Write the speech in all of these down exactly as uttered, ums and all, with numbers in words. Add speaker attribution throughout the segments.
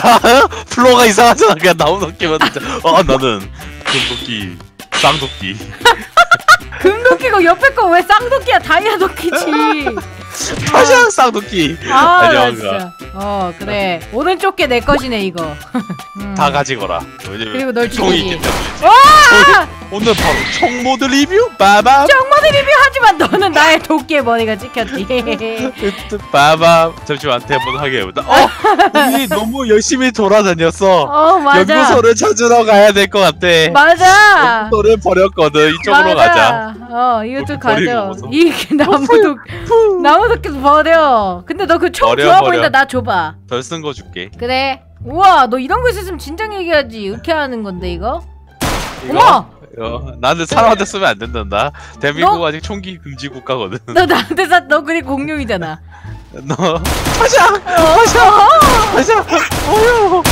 Speaker 1: 플로가 이상하잖아. 그냥 나무도끼만 진짜. 아 나는 금도끼, 쌍도끼.
Speaker 2: 금도끼고 옆에 거 왜 쌍도끼야? 다이아 도끼지.
Speaker 1: 파샤 쌍도끼.
Speaker 2: 아, 나 진짜. 어, 그래. 오른쪽 게 내 것이네 이거. 음.
Speaker 1: 다 가지거라.
Speaker 2: 그리고 널
Speaker 1: 총이
Speaker 2: 죽이지.
Speaker 1: 있기 때문이지.
Speaker 2: 와!
Speaker 1: 오늘 바로 총모드 리뷰. 빠밤.
Speaker 2: 총모드 리뷰 하지만 너는 나의 도끼에 머리가 찍혔지.
Speaker 1: 빠밤. 잠시만 대본 하게 해보자. 어, 우리 너무 열심히 돌아다녔어.
Speaker 2: 어, 맞아.
Speaker 1: 연구소를 찾으러 가야 될 것 같아.
Speaker 2: 맞아.
Speaker 1: 연구소를 버렸거든. 이쪽으로
Speaker 2: 맞아.
Speaker 1: 가자.
Speaker 2: 어, 이것도 가져.
Speaker 1: 버리고
Speaker 2: 이 나무도 나무도끼도 버려. 근데 너 그 총
Speaker 1: 버려,
Speaker 2: 좋아
Speaker 1: 버려.
Speaker 2: 보인다. 나 줘봐.
Speaker 1: 덜 쓴 거 줄게.
Speaker 2: 그래. 우와, 너 이런 거 있었으면 진작 얘기하지. 이렇게 하는 건데 이거?
Speaker 1: 이거?
Speaker 2: 어머!
Speaker 1: 어, 나는 사람한테 쓰면 안 된단다. 대한민국
Speaker 2: 너?
Speaker 1: 아직 총기 금지 국가거든.
Speaker 2: 너 나한테 사, 너 그리 공룡이잖아.
Speaker 1: 너 가자, 가자, 가자. 어휴,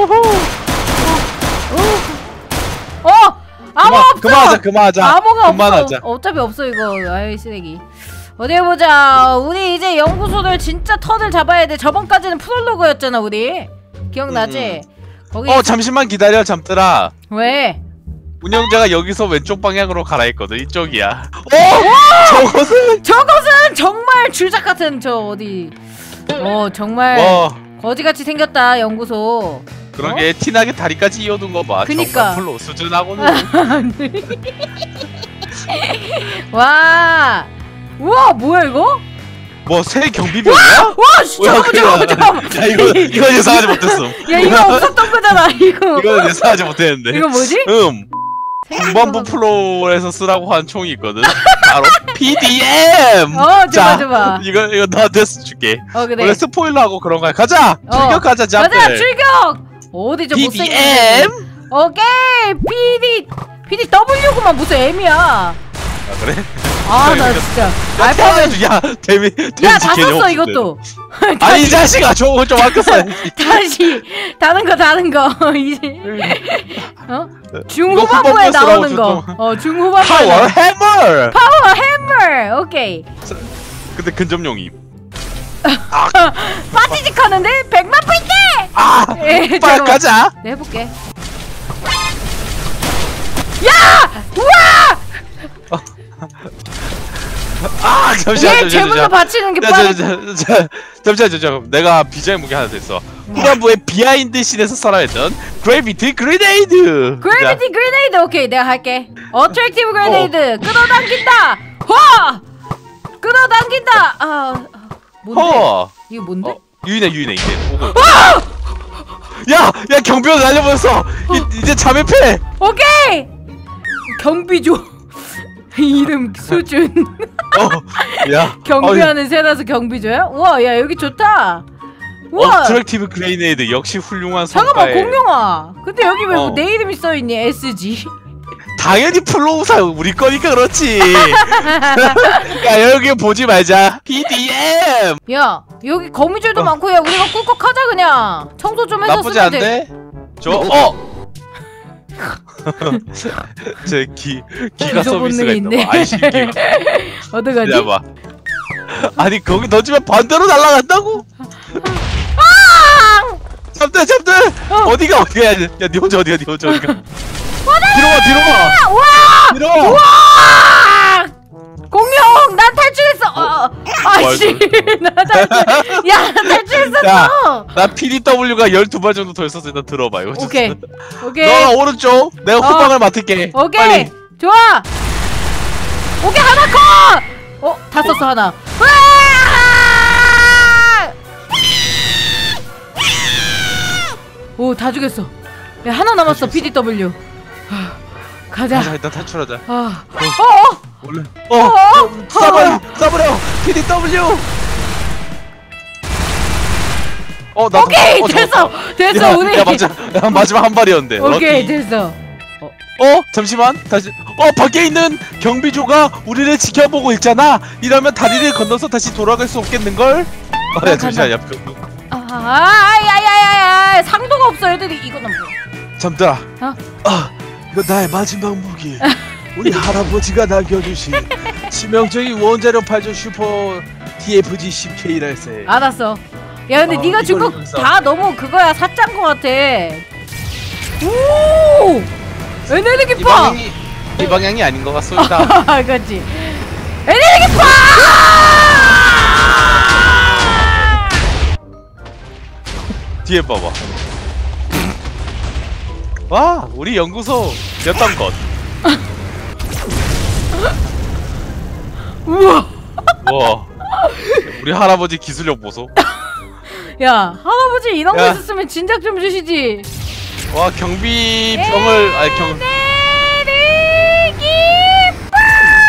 Speaker 2: 어! 암호
Speaker 1: 그만,
Speaker 2: 없어!
Speaker 1: 그만하자, 그만하자.
Speaker 2: 암호가
Speaker 1: 그만하자.
Speaker 2: 없어. 어차피 없어 이거. 아이 쓰레기. 어디 보자. 우리 이제 연구소를 진짜 턴을 잡아야 돼. 저번까지는 프롤로그였잖아 우리. 기억나지?
Speaker 1: 음.
Speaker 2: 거기.
Speaker 1: 어 잠시만 기다려 잠들아.
Speaker 2: 왜?
Speaker 1: 운영자가 여기서 왼쪽 방향으로 가라했거든. 이쪽이야. 어? 저것은?
Speaker 2: 저것은 정말 줄작 같은 저 어디. 어 정말
Speaker 1: 와.
Speaker 2: 거지같이 생겼다 연구소.
Speaker 1: 그러게 어? 티나게 다리까지 이어둔 거 봐.
Speaker 2: 그니까.
Speaker 1: 정말 플로 수준하고는.
Speaker 2: 와. 우와 뭐야 이거?
Speaker 1: 뭐 새 경비병이야?
Speaker 2: 와 진짜 잠깐만 잠깐만.
Speaker 1: 야 이거 이거 예상하지 못했어.
Speaker 2: 야 이거 없었던 거잖아 이거.
Speaker 1: 이거 예상하지 못했는데.
Speaker 2: 이거 뭐지?
Speaker 1: 음. 중반부 플로에서 쓰라고 한 총이 있거든. 바로 피디엠.
Speaker 2: 어 줘봐
Speaker 1: 자,
Speaker 2: 줘봐.
Speaker 1: 이거 이거 나한테 줄게.
Speaker 2: 어 그래.
Speaker 1: 원래 스포일러하고 그런 거야. 가자.
Speaker 2: 어.
Speaker 1: 출격하자 잠들.
Speaker 2: 가자 출격. 어디 저 못생긴.
Speaker 1: 피디엠.
Speaker 2: 오케이 피디 피디 W구만 무슨 M이야.
Speaker 1: 아 그래?
Speaker 2: 아 나 진짜.
Speaker 1: 알파벳. 야 데미.
Speaker 2: 야 다 썼어 이것도.
Speaker 1: 아니 이 자식아 저거 좀 아껴 써야지.
Speaker 2: 다시 다른 거 다른 거 이제 어 중후반부에
Speaker 1: 후반부에
Speaker 2: 나오는
Speaker 1: 쓰라고
Speaker 2: 거. 어 중후반부에.
Speaker 1: 파워
Speaker 2: 나오는
Speaker 1: 해머.
Speaker 2: 파워 해머. 오케이.
Speaker 1: 근데 근접용이.
Speaker 2: 빠지직 하는데 백만 포인트.
Speaker 1: 아.
Speaker 2: 에,
Speaker 1: 빨리
Speaker 2: 잠깐만.
Speaker 1: 가자.
Speaker 2: 네, 해볼게. 야! 우와!
Speaker 1: 아 잠시만
Speaker 2: 얘
Speaker 1: 잠시만
Speaker 2: 제물로 바치는 게 빠르.
Speaker 1: 잠시만 잠시만 잠시만 내가 비자의 무기 하나 됐어. 후반부에 비하인드 씬에서 살아있던 그래비티 그레네이드.
Speaker 2: 그래비티 그레네이드. 오케이 내가 할게. 어트랙티브 그레네이드. 끌어당긴다. 와! 끌어당긴다. 아 뭔데?
Speaker 1: 허.
Speaker 2: 이거 뭔데?
Speaker 1: 어, 유인해 유인해 이제. 야! 야 경비원 날려버렸어. 이, 이제 잠입해.
Speaker 2: 오케이. 경비조. 이름 수준.
Speaker 1: 어, 야.
Speaker 2: 경비하는 새라서 경비조야? 우와 야 여기 좋다. 우와.
Speaker 1: 어트랙티브 그레이네이드 역시 훌륭한
Speaker 2: 잠깐만
Speaker 1: 성과에.
Speaker 2: 공룡아. 근데 여기 왜
Speaker 1: 어.
Speaker 2: 내 이름이 써있니? 에스지.
Speaker 1: 당연히 플로우사 우리 거니까 그렇지. 야 여기 보지 말자. 피디엠.
Speaker 2: 야 여기 거미줄도
Speaker 1: 어.
Speaker 2: 많고 야 우리가 꿀꺽 하자 그냥. 청소 좀 해서
Speaker 1: 나쁘지
Speaker 2: 쓰면 돼.
Speaker 1: 않대? 저 어. 제 기 기가
Speaker 2: 무서운
Speaker 1: 서비스가
Speaker 2: 본능이
Speaker 1: 있나
Speaker 2: 있네.
Speaker 1: 봐. 아이씨기.
Speaker 2: 어떡하지?
Speaker 1: 봐. 아니 거기 던지면 반대로 날아간다고? 잡들 잡들.
Speaker 2: 어.
Speaker 1: 어디가 어디가 야 니 혼자 어디가 니 혼자 어디가? 뒤로 와 뒤로 와.
Speaker 2: 와!
Speaker 1: 뒤로 와.
Speaker 2: 와! 공룡! 난 탈출했어! 어, 아씨! 나 탈출! 야! 나 탈출했어!
Speaker 1: 야, 나 피디더블유가 열두 발 정도 더 있어서 일단 들어봐 이거.
Speaker 2: 오케이. 오케이.
Speaker 1: 너 오른쪽 내가
Speaker 2: 어.
Speaker 1: 후방을 맡을게.
Speaker 2: 오케이!
Speaker 1: 빨리.
Speaker 2: 좋아! 오케이 하나 컷! 어? 다 썼어 하나. 오 다 죽였어. 야 하나 남았어 피디더블유. 하, 가자.
Speaker 1: 가자 일단 탈출하자.
Speaker 2: 아. 어어!
Speaker 1: 원래.
Speaker 2: 어?
Speaker 1: 어.
Speaker 2: 어?
Speaker 1: 싸버려 싸버려 피디더블유. 어, 나
Speaker 2: 오케이
Speaker 1: 어,
Speaker 2: 됐어
Speaker 1: 잡았다.
Speaker 2: 됐어
Speaker 1: 야,
Speaker 2: 우리.
Speaker 1: 야 맞아 야, 마지막 한 발이었는데.
Speaker 2: 오케이
Speaker 1: 럭키.
Speaker 2: 됐어.
Speaker 1: 어 잠시만 다시 어 밖에 있는 경비조가 우리를 지켜보고 있잖아. 이러면 다리를 건너서 다시 돌아갈 수 없겠는걸? 어, 야 잠시만 야
Speaker 2: 아야야야야 상도가 없어 애들이. 이거는 뭐?
Speaker 1: 잠들아.
Speaker 2: 어?
Speaker 1: 아 이거 나의 마지막 무기. 우리 할아버지가 남겨주신 치명적인 원자력 발전 슈퍼 티에프지 십 케이랄세.
Speaker 2: 알았어. 야 근데
Speaker 1: 아,
Speaker 2: 네가 준 거
Speaker 1: 이걸 여기서.
Speaker 2: 다 너무 그거야 사짠 거 같아. 오 에너지
Speaker 1: 이
Speaker 2: 기파.
Speaker 1: 방향이 이 방향이 아닌 것 같습니다.
Speaker 2: 그렇지. 에너지 기파.
Speaker 1: 뒤에 봐봐. 와, 우리 연구소 였던 것.
Speaker 2: 우와.
Speaker 1: 와, 우리 할아버지 기술력 보소.
Speaker 2: 야 할아버지 이런 거
Speaker 1: 야.
Speaker 2: 있었으면 진작 좀 주시지.
Speaker 1: 와, 경비병을 아니 경
Speaker 2: 에너지 기파.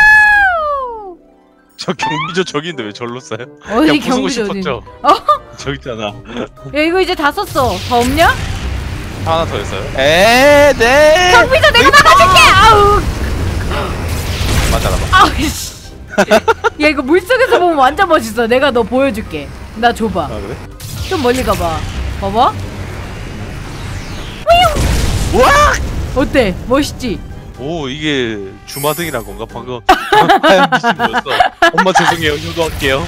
Speaker 1: 저 경비조 저기 있는데 왜 절로 써요?
Speaker 2: 어디
Speaker 1: 그냥 부수고
Speaker 2: 경비조 어디?
Speaker 1: 싶었죠.
Speaker 2: 어?
Speaker 1: 저기 있잖아.
Speaker 2: 야 이거 이제 다 썼어. 더 없냐?
Speaker 1: 하나 더 있어요. 에, 네.
Speaker 2: 경비조 내가 나가줄게. 아우.
Speaker 1: 맞아, 맞아.
Speaker 2: 아우 씨. 야 이거 물속에서 보면 완전 멋있어. 내가 너 보여줄게. 나 줘봐.
Speaker 1: 아 그래?
Speaker 2: 좀 멀리 가봐. 봐봐.
Speaker 1: 와!
Speaker 2: 어때? 멋있지?
Speaker 1: 오, 이게 주마등이란 건가? 방금 하얀 빛이 보였어. 엄마 죄송해요. 효도할게요.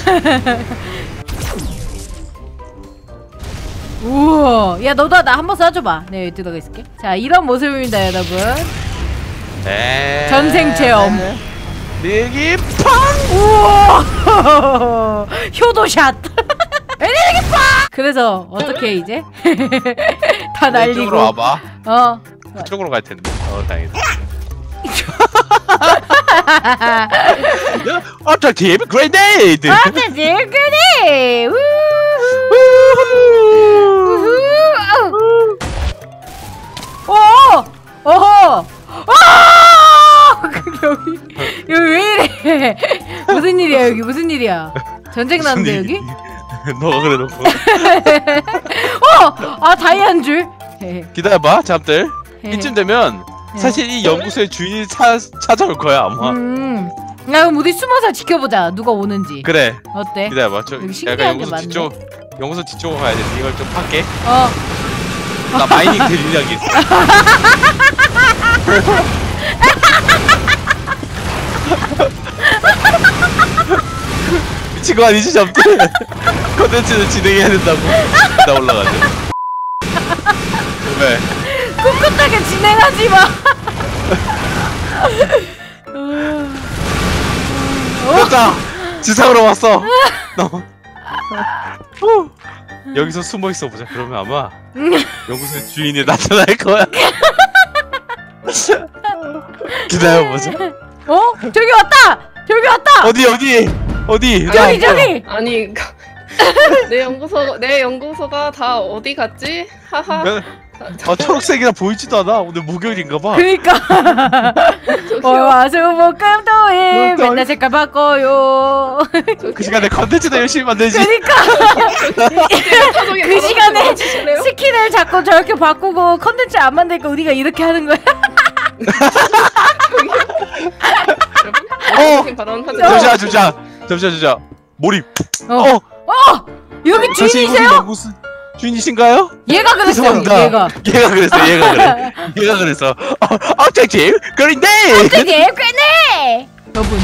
Speaker 2: 우와. 야 너도 나 한번 쏴줘봐. 내가 여기 들어가 있을게. 자 이런 모습입니다 여러분.
Speaker 1: 에.
Speaker 2: 전생 체험.
Speaker 1: 내기 팡!
Speaker 2: 우와. 효도샷. 에너지 파. 그래서 어떻게 이제? 다 날리고.
Speaker 1: 이쪽으로 와봐.
Speaker 2: 어.
Speaker 1: 그쪽으로 갈 텐데. 어, 다행이다. 어택티브 그레이데이드.
Speaker 2: 아주 즐거네. 오. 어허. 아! 여기 여기 왜 이래? 무슨 일이야 여기 무슨 일이야? 전쟁 났는데 여기?
Speaker 1: 너가 그래 놓고.
Speaker 2: 어! 아 다이아인 줄.
Speaker 1: 기다려봐, 잠들. 이쯤 되면 사실 이 연구소의 주인이 차, 찾아올 거야 아마.
Speaker 2: 음. 야 그럼 우리 숨어서 지켜보자. 누가 오는지.
Speaker 1: 그래.
Speaker 2: 어때?
Speaker 1: 기다려봐. 저
Speaker 2: 여기 신기한
Speaker 1: 약간
Speaker 2: 게
Speaker 1: 연구소
Speaker 2: 많네.
Speaker 1: 뒤쪽 연구소 뒤쪽으로 가야 돼. 이걸 좀 팔게.
Speaker 2: 어.
Speaker 1: 나 마이닝 대리력이 있어. 미친 거 아니지 잠들? 컨텐츠는 진행해야 된다고. 나 올라가자. 왜?
Speaker 2: 꿋꿋하게 진행하지 마.
Speaker 1: 됐다. 지상으로 왔어. 너. 후. 여기서 숨어 있어 보자. 그러면 아마 연구소의 주인이 나타날 거야. 기다려 보자.
Speaker 2: 어? 저기 왔다. 저기 왔다.
Speaker 1: 어디 어디 어디?
Speaker 2: 저기
Speaker 1: 야,
Speaker 2: 저기.
Speaker 3: 아니 내 연구소 내 연구소가 다 어디 갔지? 하하.
Speaker 1: 뭐, 아 초록색이라 보이지도 않아. 오늘 목요일인가봐.
Speaker 2: 그니까.
Speaker 3: 저기요.
Speaker 2: 월화수목금토일 맨날 색깔 바꿔요.
Speaker 1: 그 시간에 컨텐츠도 열심히 만들지.
Speaker 2: 그니까.
Speaker 3: 타석에
Speaker 2: 그 시간에
Speaker 3: 주실래요?
Speaker 2: 스킨을 자꾸 저렇게 바꾸고 컨텐츠 안 만드니까 우리가 이렇게 하는 거야.
Speaker 1: 어!
Speaker 3: 어. 발언 하지
Speaker 2: 저-
Speaker 1: 잠시만 잠시만 잠시만 잠시만 몰입.
Speaker 2: 어.
Speaker 1: 어.
Speaker 2: 어. 여기
Speaker 1: 사실 우리
Speaker 2: 주인이세요?
Speaker 1: 연구소 주인이신가요?
Speaker 2: 얘가 그랬어요.
Speaker 1: 죄송합니다.
Speaker 2: 얘가.
Speaker 1: 얘가 그랬어. 얘가 그래. 얘가 그랬어. 어, objective 그린데.
Speaker 2: 되게 괜해. 여러분.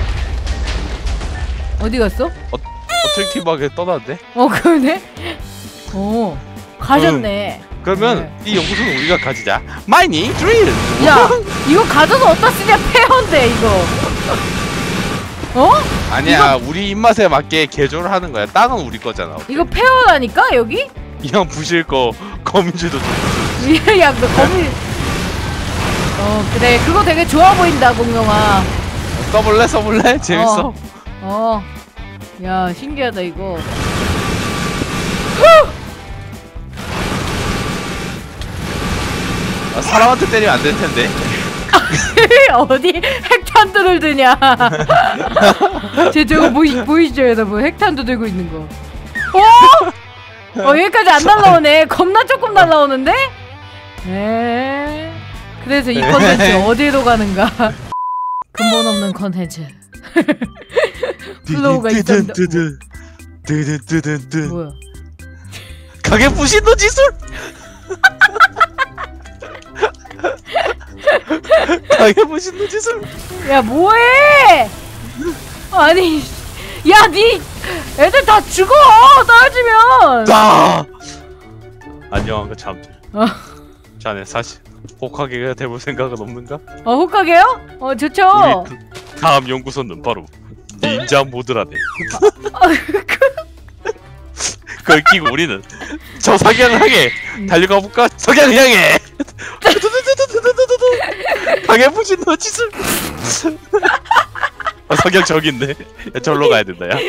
Speaker 2: 어디 갔어?
Speaker 1: objective하게 떠났네.
Speaker 2: 어 그러네. 어 가셨네.
Speaker 1: 그러면 이 연구소는 우리가 가지자. 마이닝 드릴.
Speaker 2: 야 이거 가져서 어디다 쓰냐 폐허인데 이거. 어?
Speaker 1: 아니야, 우리 입맛에 맞게 개조를 하는 거야. 땅은 우리 거잖아.
Speaker 2: 이거 폐허라니까 여기?
Speaker 1: 이왕 부실 거 거민줄도 좀.
Speaker 2: 야 너 거미. 어 그래 그거 되게 좋아 보인다 공룡아.
Speaker 1: 써볼래? 써볼래? 재밌어.
Speaker 2: 어. 야 신기하다 이거.
Speaker 1: 아, 사람한테 때리면 안 될 텐데.
Speaker 2: 어디 핵탄두를 드냐? 쟤 저거 보이, 보이시죠 여러분? 핵탄두 들고 있는 거. 어? 어 여기까지 안 날라오네. 겁나 조금 날라오는데? 에. 그래서 이 컨텐츠 어디로 가는가? 근본 없는 컨텐츠. 플로우가 있었는데.
Speaker 1: 드드드드드.
Speaker 2: 뭐야?
Speaker 1: 가게 부신도 지술. 가게 부신도 지술.
Speaker 2: 야 뭐해? 아니 야, 니 애들 다 죽어 떨어지면.
Speaker 1: 자 안녕한 그 참들.
Speaker 2: 어.
Speaker 1: 자네 사실 호카게가 돼볼 생각은 없는가?
Speaker 2: 어, 호카게요? 어, 좋죠.
Speaker 1: 우리 그 다음 연구소는 바로 닌자 모드라네. 그걸 끼고 우리는 저 석양을 향해 달려가 볼까? 석양을 향해. 방해 부신 너 짓을. 아, 석양 저기 있네. 야, 절로 가야 된다. 야.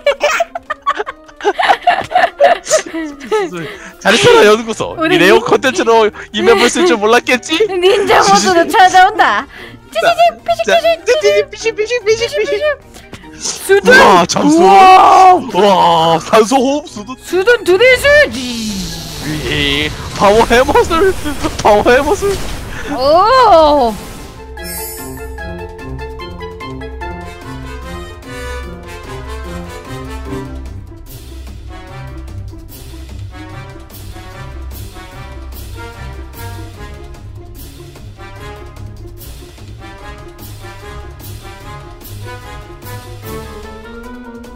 Speaker 1: 잘했어라 연구소.
Speaker 2: 우리
Speaker 1: 이 네오
Speaker 2: 닌-
Speaker 1: 컨텐츠로 이 맵을 쓸 줄 몰랐겠지?
Speaker 2: 닌자 모드로 찾아온다.
Speaker 1: 자, 띠띠띠 삐식 삐식 삐식 삐식.
Speaker 2: 수둔.
Speaker 1: 와 잠수.
Speaker 2: 우와.
Speaker 1: 와 산소 호흡 수도.
Speaker 2: 수둔 두대수.
Speaker 1: 위 파워 해머슬 파워 해머슬.
Speaker 2: 오.